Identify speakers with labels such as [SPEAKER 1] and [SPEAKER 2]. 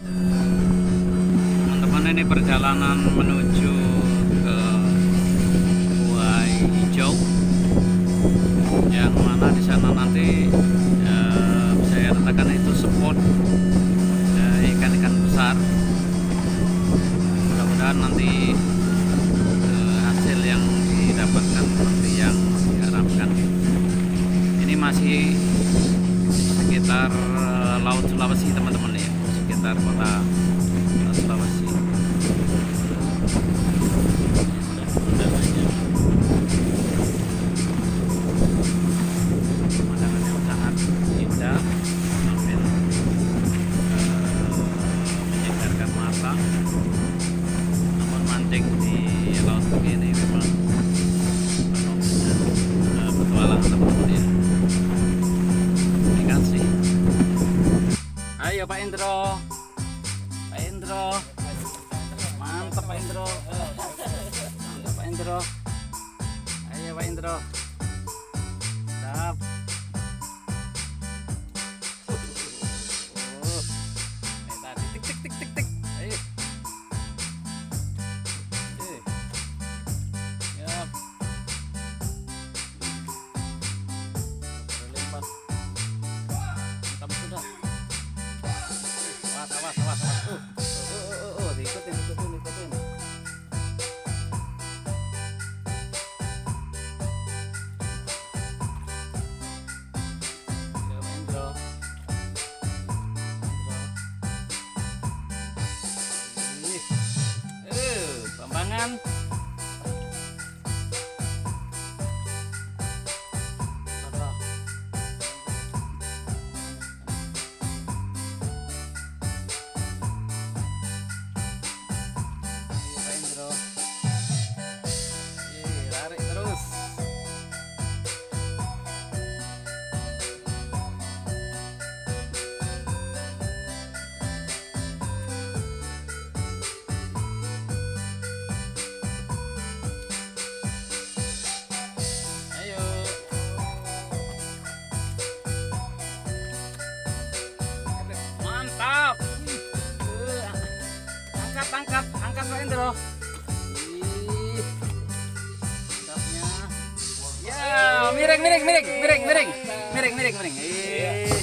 [SPEAKER 1] Teman-teman, ini perjalanan menuju ke Gua Hijau, yang mana di sana nanti saya katakan itu spot ikan-ikan besar. Mudah-mudahan nanti hasil yang didapatkan seperti yang diharapkan. Ini masih sekitar Laut Sulawesi, teman-teman ya, sekitar kota Sulawesi. Pemandangan yang sangat indah, sambil menyegarkan mata. Namun mancing di laut begini memang penuh dengan petualangan, teman-teman ya. Terima kasih. Ayo Pak Indro, Pak Indro, mantap Pak Indro, mantap Pak Indro. Ayo Pak Indro, siap. Tadi tik tik tik tik tik. Ayo. Siap. Lempar. Mantap sudah. Awas. Ikutin. Pembangan. Tarik terus. Ayo. Mantap. Angkat Pak Indro. Ya, miring.